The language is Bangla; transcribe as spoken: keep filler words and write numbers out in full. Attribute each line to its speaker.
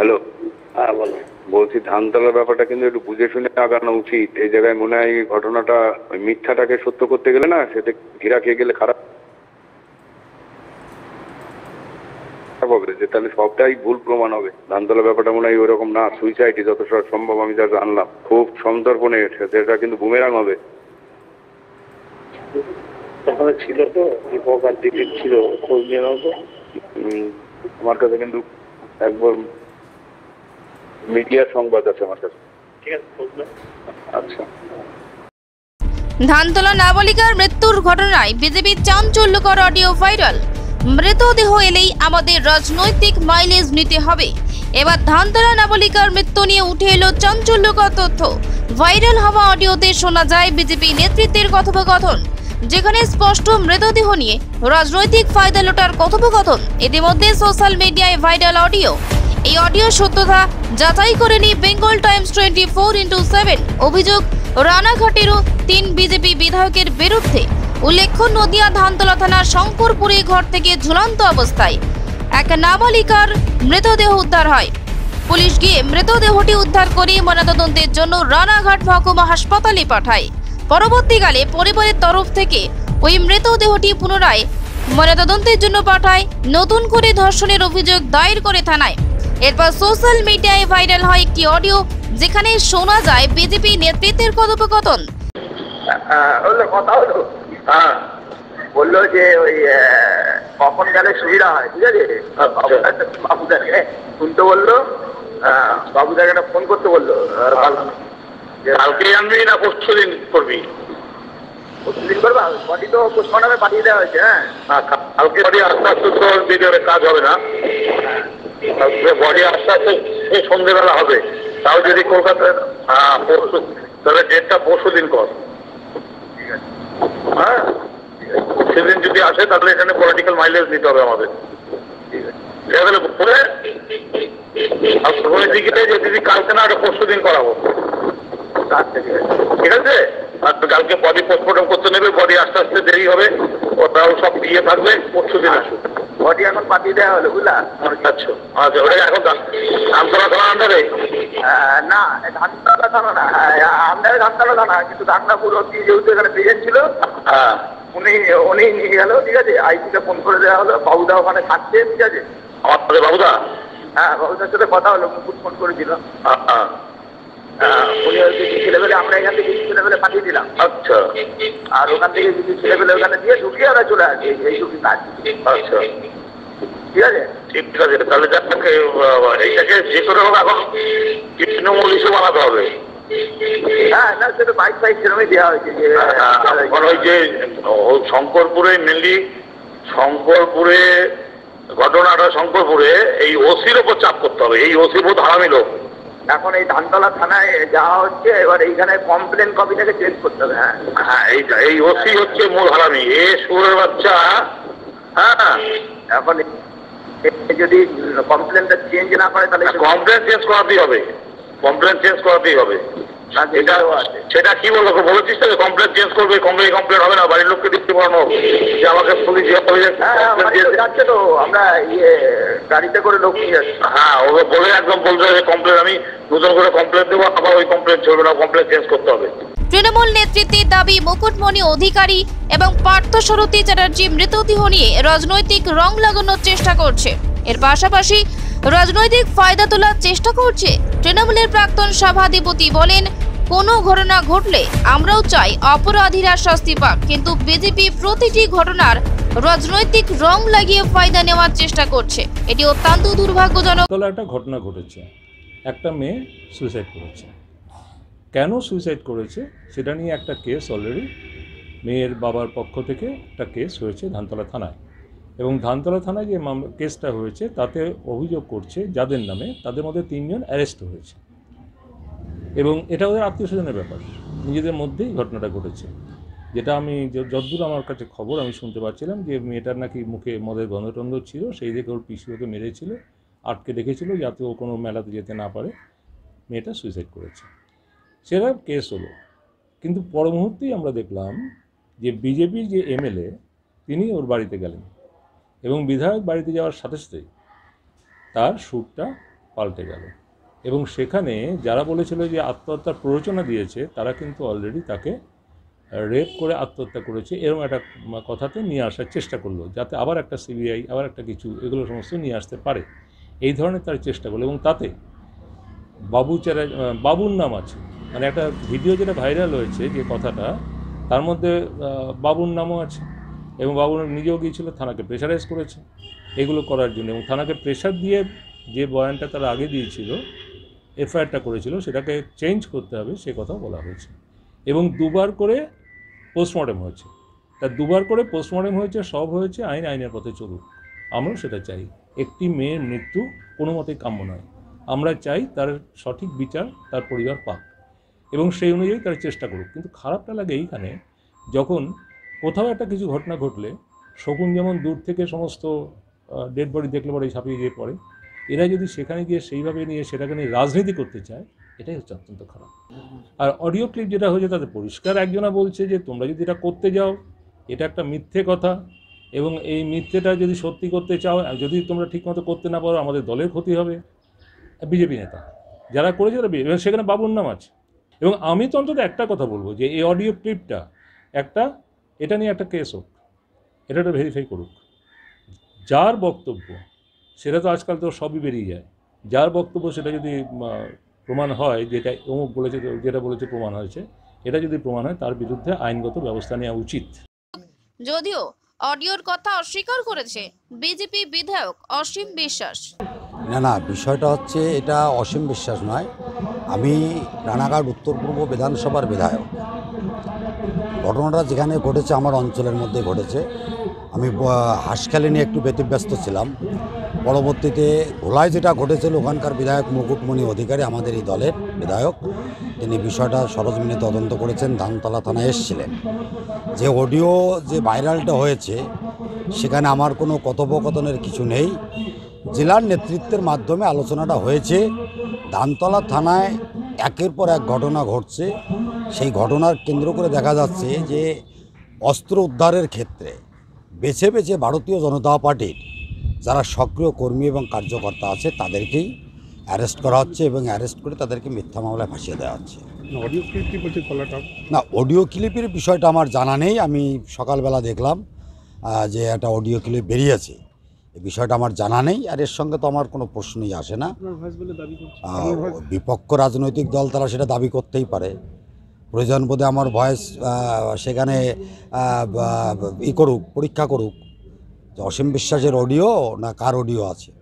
Speaker 1: হ্যালো।
Speaker 2: হ্যাঁ বলো।
Speaker 1: বলছি ধানতলার ব্যাপারটা কিন্তু একটু বুঝে শুনে আগানো উচিত। এই জায়গায় মনে হয় এই ঘটনাটা ওই মিথ্যাটাকে সত্য করতে গেলে না, সেটা ঘিরা খেয়ে গেলে খারাপ হবে, যে তাহলে সবটাই ভুল প্রমাণ হবে। ধানতলার ব্যাপারটা মনে হয় ওরকম না, সুইসাইডই যত সম্ভব আমি যা জানলাম, খুব সন্তর্পণে সেটা কিন্তু বুমেরাং হবে।
Speaker 2: ওখানে ছিল তো দীপক আর দিলীপ ছিল, খোঁজ নিয়ে নাও তো।
Speaker 1: আমার কাছে কিন্তু একবার মিডিয়ার সংবাদ আছে আমার কাছে।
Speaker 2: ঠিক আছে, খোঁজ নাও।
Speaker 1: আচ্ছা।
Speaker 3: ধানতলা নাবালিকার মৃত্যুর ঘটনায় বিজেপির চাঞ্চল্যকর অডিও ভাইরাল। মৃতদেহ এলেই আমাদের রাজনৈতিক মাইলেজ নিতে হবে। এবার ধানতলা নাবালিকার মৃত্যু নিয়ে উঠে এলো চাঞ্চল্যকর তথ্য। ভাইরাল হওয়া অডিওতে শোনা যায় বিজেপি নেতৃত্বের কথোপকথন, যেখানে স্পষ্ট মৃতদেহ নিয়ে রাজনৈতিক ফায়দা লোটার কথোপকথন। ইতিমধ্যে সোশ্যাল মিডিয়ায় ভাইরাল অডিও। এই অডিও সত্যতা যাচাই করেনি Bengal Times twenty four into seven. অভিযোগ রানাঘাটেরও তিন বিজেপি বিধায়কের বিরুদ্ধে। উল্লেখ্য, নদিয়া ধানতলা থানার শঙ্করপুরে ঘর থেকে ঝুলন্ত অবস্থায় এক নাবালিকার মৃতদেহ উদ্ধার হয়। পুলিশ গিয়ে মৃতদেহটি উদ্ধার করে ময়নাতদন্তের জন্য রানাঘাট মহকুমা হাসপাতালে পাঠায়। পরবর্তীকালে পরিবারের তরফ থেকে ওই মৃতদেহটি পুনরায় ময়নাতদন্তের জন্য পাঠায়। নতুন করে ধর্ষণের অভিযোগ দায়ের করে থানায়। এরপর সোশ্যাল মিডিয়ায় ভাইরাল হয় একটি অডিও, যেখানে শোনা যায় বিজেপি নেতৃত্বের কথোপকথন।
Speaker 2: হলো কথা হলো, হ্যাঁ বললো যে ওই কখন গেলে সুবিধা হয়, ঠিক আছে। বাবুদাকে শুনতে বললো, বাবুদাকে একটা ফোন করতে বললো। কালকে আনবি না পরশু দিন করবি? পরশু দিন করবা? বডি তো পোস্টমর্টমে পাঠিয়ে দেওয়া হয়েছে। হ্যাঁ, কালকে বডি আস্তে আস্তে তো ভিডিওর কাজ হবে না, বডি আস্তে আস্তে সন্ধ্যেবেলা হবে। তাও যদি কলকাতায় হ্যাঁ পরশু, তাহলে ডেটটা পরশু দিন কর। ঠিক আছে, হ্যাঁ সেদিন যদি আসে তাহলে এখানে পলিটিক্যাল মাইলেজ নিতে হবে আমাদের। ঠিক আছে, তাহলে বলে আর প্রথমের দিকে যে দিদি কালকে না ওটা পরশু দিন করাবো। আচ্ছা ঠিক আছে, ঠিক আছে। আর কালকে বডি পোস্টমর্টম করতে নেবে, বডি আস্তে আস্তে দেরি হবে, ওটাও সব দিয়ে থাকবে, পরশু দিন আসুক। বডি এখন পাঠিয়ে দেওয়া হলো, বুঝলা? আচ্ছা আচ্ছা, ওটা এখন ধানতলা থানা আন্ডারে? না, ধানতলা থানা না, আন্ডারে ধানতলা থানা, কিন্তু ধানটাপুর অব্দি যেহেতু এখানে প্রেজেন্ট ছিল, হ্যাঁ উনি উনি নিয়ে গেল। ঠিক আছে, আইসিকে ফোন করে দেওয়া হলো, বাবুদা ওখানে থাকছে। ঠিক আছে, আমার সাথে বাবুদা? হ্যাঁ, বাবুদার সাথে কথা হলো, মুকুট ফোন করেছিল। হ্যাঁ, উনি হচ্ছে ছেলেবেলে, আমরা এখান থেকে কিছু ছেলেবেলে পাঠিয়ে দিলাম। আচ্ছা, আর ওখান থেকে কিছু ছেলেবেলে ওখানে দিয়ে ঢুকিয়ে ওরা চলে আসে, এইটুকু কাজ। আচ্ছা ঠিক আছে, ঠিক আছে। তাহলে এইটাকে যে করে হোক এখন তৃণমূল ইস্যু বানাতে হবে। হ্যাঁ না, সেটা বাইক বাইক সেরকমই দেওয়া হয়েছে। ওই যে শঙ্করপুরে মেনলি, শঙ্করপুরে ঘটনাটা শঙ্করপুরে এই ওসির ওপর চাপ করতে হবে। এই ওসি বহুত হারামি লোক। এখন এই ধানতলা থানায় যাওয়া হচ্ছে, এবার এইখানে কমপ্লেন কপিটাকে চেঞ্জ করতে হবে। হ্যাঁ হ্যাঁ, এই এই ওসি হচ্ছে মূল হারামি, এ সুরের বাচ্চা। হ্যাঁ, এখন যদি কমপ্লেনটা চেঞ্জ না করে তাহলে কমপ্লেন চেঞ্জ করাতেই হবে, কমপ্লেন চেঞ্জ করাতেই হবে। সেটা কি বলবো, বলেছিস তো কমপ্লেন চেঞ্জ করবে, কমপ্লেন কমপ্লেন হবে না, বাড়ির লোককে দিতে পারানো যে আমাকে পুলিশ যাচ্ছে তো, আমরা ইয়ে গাড়িতে করে লোক নিয়ে যাচ্ছি। হ্যাঁ, ওকে বলে একদম বলতে হবে কমপ্লেন, আমি নতুন করে কমপ্লেন দেবো, আবার ওই কমপ্লেন চলবে না, কমপ্লেন চেঞ্জ করতে হবে।
Speaker 3: তৃণমূল নেতৃত্বের দাবি, মুকুটমণি অধিকারী এবং পার্থসারথী চ্যাটার্জি মৃতদেহ নিয়ে রাজনৈতিক রং লাগানোর চেষ্টা করছে। এর পাশাপাশি রাজনৈতিক ফায়দা তোলার চেষ্টা করছে। তৃণমূলের প্রাক্তন সভাধিপতি বলেন, কোনো ঘটনা ঘটলে আমরাও চাই অপরাধীরা শাস্তি পাক, কিন্তু বিজেপি প্রতিটি ঘটনার রাজনৈতিক রং লাগিয়ে ফায়দা নেওয়ার চেষ্টা করছে। এটি অত্যন্ত দুর্ভাগ্যজনক।
Speaker 4: একটা ঘটনা ঘটেছে, একটা মেয়ে সুইসাইড করেছে। কেন সুইসাইড করেছে সেটা নিয়ে একটা কেস অলরেডি মেয়ের বাবার পক্ষ থেকে একটা কেস হয়েছে ধানতলা থানায়, এবং ধানতলা থানায় যে কেসটা হয়েছে তাতে অভিযোগ করছে যাদের নামে, তাদের মধ্যে তিনজন অ্যারেস্ট হয়েছে, এবং এটা ওদের আত্মীয় স্বজনের ব্যাপার, নিজেদের মধ্যেই ঘটনাটা ঘটেছে। যেটা আমি যতদূর আমার কাছে খবর আমি শুনতে পাচ্ছিলাম যে মেয়েটার নাকি মুখে মদের গন্ধটন্ধ ছিল, সেই দেখে ওর পিসি ওকে মেরেছিল, আটকে রেখেছিল যাতে ও কোনো মেলাতে যেতে না পারে। মেয়েটা সুইসাইড করেছে, সেটা কেস হলো। কিন্তু পর মুহূর্তেই আমরা দেখলাম যে বিজেপির যে এমএলএ তিনি ওর বাড়িতে গেলেন, এবং বিধায়ক বাড়িতে যাওয়ার সাথে সাথেই তার সুরটা পাল্টে গেল। এবং সেখানে যারা বলেছিল যে আত্মহত্যার প্ররোচনা দিয়েছে তারা কিন্তু অলরেডি তাকে রেপ করে আত্মহত্যা করেছে এরকম একটা কথাতে নিয়ে আসার চেষ্টা করলো, যাতে আবার একটা সিবিআই আবার একটা কিছু এগুলো সমস্ত নিয়ে আসতে পারে, এই ধরনের তার চেষ্টা করলো। এবং তাতে বাবু চ্যারা বাবুর নাম আছে, মানে একটা ভিডিও যেটা ভাইরাল হয়েছে যে কথাটা, তার মধ্যে বাবুর নামও আছে। এবং বাবু নিজেও গিয়েছিল, থানাকে প্রেশারাইজ করেছে এগুলো করার জন্য, এবং থানাকে প্রেশার দিয়ে যে বয়ানটা তারা আগে দিয়েছিল, এফআইআরটা করেছিল, সেটাকে চেঞ্জ করতে হবে সে কথাও বলা হয়েছে। এবং দুবার করে পোস্টমর্টেম হয়েছে, তা দুবার করে পোস্টমর্টেম হয়েছে, সব হয়েছে, আইন আইনের পথে চলুক। আমরাও সেটা চাই। একটি মেয়ের মৃত্যু কোনো মতেই কাম্য নয়। আমরা চাই তার সঠিক বিচার তার পরিবার পাক এবং সেই অনুযায়ী তার চেষ্টা করুক। কিন্তু খারাপটা লাগে এইখানে, যখন কোথাও একটা কিছু ঘটনা ঘটলে শকুন যেমন দূর থেকে সমস্ত ডেড বডি দেখলে পরে ঝাঁপিয়ে গিয়ে পড়ে, এরা যদি সেখানে গিয়ে সেইভাবে নিয়ে সেটাকে নিয়ে রাজনীতি করতে চায়, এটাই হচ্ছে অত্যন্ত খারাপ। আর অডিও ক্লিপ যেটা হয়েছে তাতে পরিষ্কার একজনা বলছে যে তোমরা যদি এটা করতে যাও এটা একটা মিথ্যে কথা, এবং এই মিথ্যেটা যদি সত্যি করতে চাও, যদি তোমরা ঠিকমতো করতে না পারো আমাদের দলের ক্ষতি হবে। বিজেপি নেতা যারা করেছে তারা, এবং সেখানে বাবুর নাম আছে। এবং আমি তো অন্তত একটা কথা বলবো যে এই অডিও ক্লিপটা একটা, এটা নিয়ে একটা কেস হোক, এটা একটা ভেরিফাই করুক। যার বক্তব্য সেটা তো আজকাল তো সবই বেরিয়ে যায়, যার বক্তব্য সেটা যদি প্রমাণ হয় যেটা অমুক বলেছে, যেটা বলেছে প্রমাণ হয়েছে, এটা যদি প্রমাণ হয় তার বিরুদ্ধে আইনগত ব্যবস্থা নেওয়া উচিত।
Speaker 3: যদিও অডিওর কথা অস্বীকার করেছে বিজেপি বিধায়ক অসীম বিশ্বাস।
Speaker 5: না না বিষয়টা হচ্ছে এটা অসীম বিশ্বাস নয়, আমি রানাঘাট উত্তর পূর্ব বিধানসভার বিধায়ক। ঘটনাটা যেখানে ঘটেছে আমার অঞ্চলের মধ্যে ঘটেছে। আমি হাঁসখালি নিয়ে একটু ব্যতিব্যস্ত ছিলাম। পরবর্তীতে ভোলায় যেটা ঘটেছিল ওখানকার বিধায়ক মুকুটমণি অধিকারী, আমাদের এই দলের বিধায়ক, তিনি বিষয়টা সরজমিনে তদন্ত করেছেন, ধানতলা থানায় এসেছিলেন। যে অডিও যে ভাইরালটা হয়েছে সেখানে আমার কোনো কথোপকথনের কিছু নেই। জেলার নেতৃত্বের মাধ্যমে আলোচনাটা হয়েছে। ধানতলা থানায় একের পর এক ঘটনা ঘটছে, সেই ঘটনার কেন্দ্র করে দেখা যাচ্ছে যে অস্ত্র উদ্ধারের ক্ষেত্রে বেছে বেছে ভারতীয় জনতা পার্টির যারা সক্রিয় কর্মী এবং কার্যকর্তা আছে তাদেরকেই অ্যারেস্ট করা হচ্ছে এবং অ্যারেস্ট করে তাদেরকে মিথ্যা মামলায় ফাঁসিয়ে দেওয়া হচ্ছে।
Speaker 6: অডিও ক্লিপটি বলছে গলাটা
Speaker 5: না, অডিও ক্লিপের বিষয়টা আমার জানা নেই। আমি সকালবেলা দেখলাম যে একটা অডিও ক্লিপ বেরিয়েছে, এই বিষয়টা আমার জানা নেই। আর এর সঙ্গে তো আমার কোনো প্রশ্নই আসে না। বিপক্ষ রাজনৈতিক দল তারা সেটা দাবি করতেই পারে, প্রয়োজন বোধে আমার ভয়েস সেখানে ই করুক, পরীক্ষা করুক যে অসীম বিশ্বাসের অডিও না কার অডিও আছে।